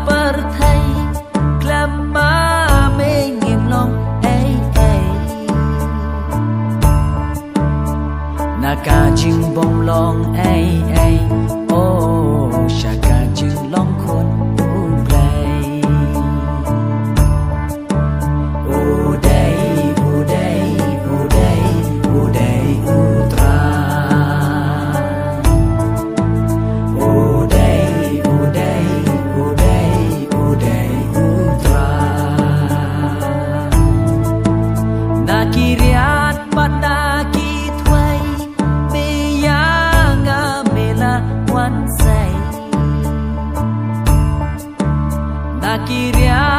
per thầy klama mê nghiêm lòng ấy ấy na ca chừng bông lòng ấy ấy ô sa ca chừng lòng khôn Kiriat